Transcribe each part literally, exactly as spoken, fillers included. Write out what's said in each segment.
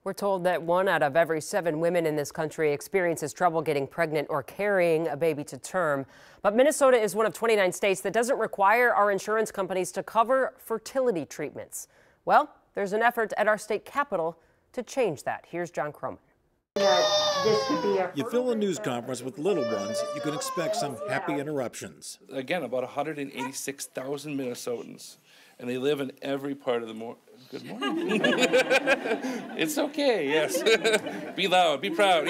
We're told that one out of every seven women in this country experiences trouble getting pregnant or carrying a baby to term. But Minnesota is one of twenty-nine states that doesn't require our insurance companies to cover fertility treatments. Well, there's an effort at our state capitol to change that. Here's John Croman. You fill a news conference with little ones, you can expect some happy interruptions. Again, about one hundred eighty-six thousand Minnesotans, and they live in every part of the mor- Good morning. It's okay, yes. Be loud, be proud,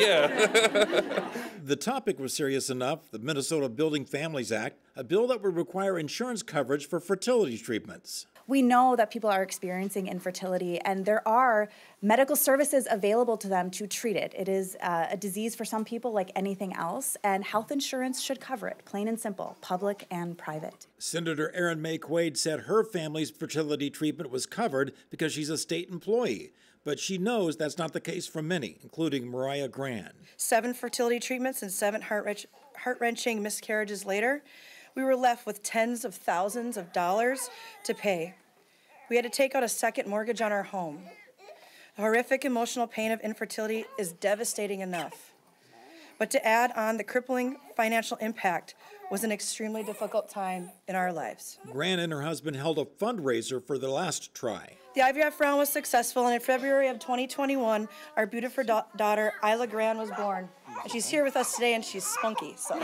yeah. The topic was serious enough. The Minnesota Building Families Act, a bill that would require insurance coverage for fertility treatments. We know that people are experiencing infertility, and there are medical services available to them to treat it. It is uh, a disease for some people like anything else, and health insurance should cover it, plain and simple, public and private. Senator Erin Maye Quade said her family's fertility treatment was covered because she's a state employee. But she knows that's not the case for many, including Mariah Gran. Seven fertility treatments and seven heart-wrench- heart-wrenching miscarriages later, we were left with tens of thousands of dollars to pay. We had to take out a second mortgage on our home. The horrific emotional pain of infertility is devastating enough. But to add on the crippling financial impact was an extremely difficult time in our lives. Gran and her husband held a fundraiser for their last try. The I V F round was successful, and in February of twenty twenty-one, our beautiful da- daughter, Isla Gran, was born. And she's here with us today, and she's spunky. So.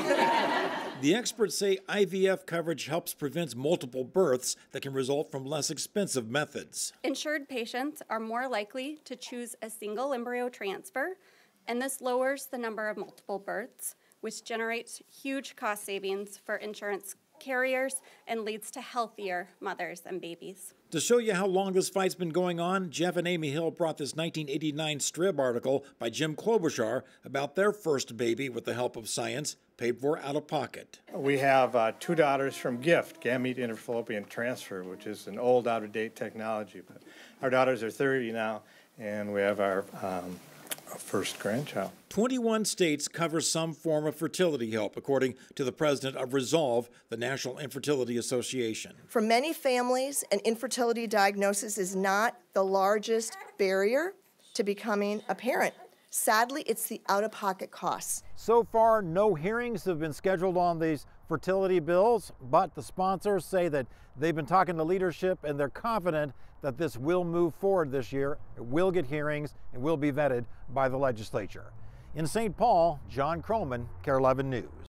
The experts say I V F coverage helps prevent multiple births that can result from less expensive methods. Insured patients are more likely to choose a single embryo transfer, and this lowers the number of multiple births, which generates huge cost savings for insurance carriers and leads to healthier mothers and babies. To show you how long this fight's been going on, Jeff and Amy Hill brought this nineteen eighty-nine Strib article by Jim Klobuchar about their first baby with the help of science, paid for out of pocket. We have uh, two daughters from GIFT, gamete interfallopian transfer, which is an old, out-of-date technology. But our daughters are thirty now, and we have our um, first grandchild. twenty-one states cover some form of fertility help, according to the president of Resolve, the National Infertility Association. For many families, an infertility diagnosis is not the largest barrier to becoming a parent. Sadly, it's the out-of-pocket costs. So far, no hearings have been scheduled on these fertility bills, but the sponsors say that they've been talking to leadership and they're confident that this will move forward this year. It will get hearings and will be vetted by the legislature. In Saint Paul, John Croman, KARE eleven News.